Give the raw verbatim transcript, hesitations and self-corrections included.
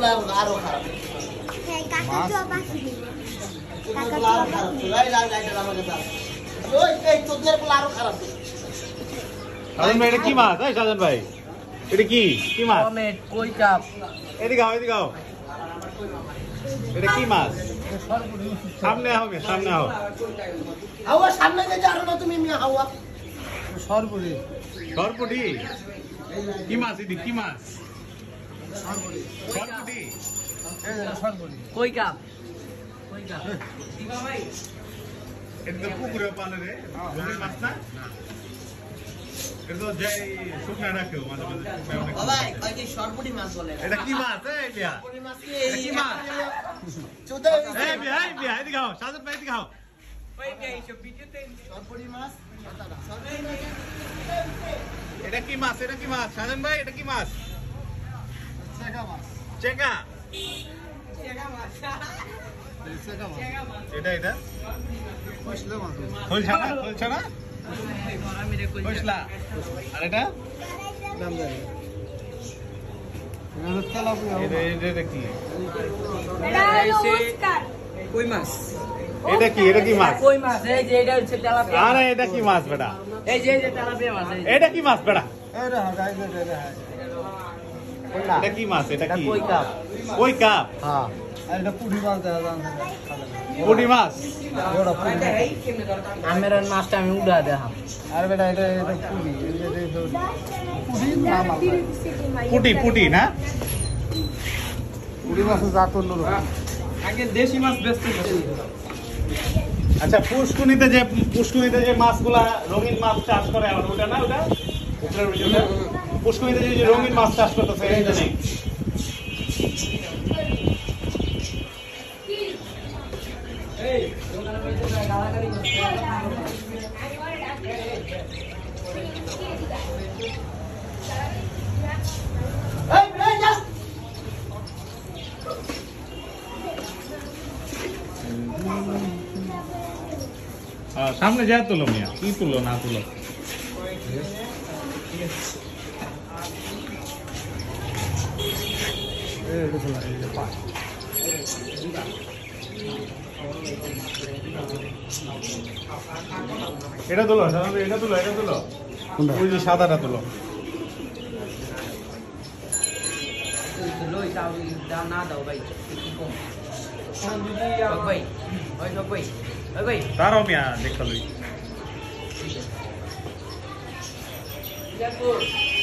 পোলা আরো খারাপ। হ্যাঁ কাকা তো বাকি নেই। কাকা পোলা আরো খারাপ। রাই রাই রাই আমাকে দাও। ওই এই তোদের পোলা আরো খারাপ। সাজান ভাই এটা কি মাছ? এই সাজান ভাই এটা কি কি মাছ? টমেট কই কাপ এদিকে আও এদিকে আও এটা কি মাছ? সামনে আও গে সামনে আও হাওয়া সামনে যে যাও না তুমি মিয়া হাওয়া সরপুরি সরপুটি কি মাছ এদি কি মাছ? সরপুটি সরপুটি এই সরপুরি কই কাপ কই কাপ দিবা ভাই এটা তো পুকুরে পালে রে রঙিন মাছ না এটা তো যাই শুকনা রাখো মাঝে মাঝে বাবা কই কি সরপুটি মাছ বলে এটা কি মাছ এই বিয়া সরপুটি মাছ কি এটা কি মাছ? চুদা এই বিয়া এই বিয়া এদিকে আও সাজান ভাই এদিকে আও ওই কে এইসব ভিডিওতে সরপুটি মাছ এটা কি মাছ? এটা কি মাছ সাজান ভাই এটা কি মাছ? চেকা মাছ চেঙ্গা চেগা মাছ চেকা মাছ এটা এটা কইছলে মাছ খোলছা না খোলছা না আমি রে কই খোলসলা আর এটা নাম জানি এটা তেলাপিয়া এটা এটা কি এটা নমস্কার কই মাছ এটা কি এটা কি মাছ? কই মাছ এই যে এটা হচ্ছে তেলাপিয়া আরে এটা কি মাছ বেটা? এই যে এই যে তেলাপিয়া মাছ এই এটা কি মাছ বেটা? এটা হাগাই দে এটা এটা কি মাছ? এটা কি কই কাপ কই কাপ? হ্যাঁ আর এটা পুরি মাছ দেওয়া জান পুঁটি মাছ বড় পুরি আমের মাছটা আমি উড়া দেখাম আর বেটা এটা এটা পুরি এটা এটা পুরি না মাছ পুঁটি পুঁটি না পুরি মাছ জাত অন্যরকম আগে দেশি মাছ বেচতে আচ্ছা পুষ্কুনিতে যে পুষ্কুনিতে যে মাছগুলা রঙিন মাছ চাষ করে আবার ওটা না ওটা পুকুরের ভিতরে পুষ্কুনিতে যে রঙিন মাছ চাষ করতেছে এইটা নেই এই এই যা হ্যাঁ, সামনে যা তুলো মিয়া কি তুলো না তুলো এটা তুলো সাধারণত এটা তুলো এটা তুলো ওই যে সাদাটা তুলো লই দাও দাও না দাও ভাই কি কম ভাই ভাই ভাই ভাই তারাও মিয়া দেখতে লই দেখো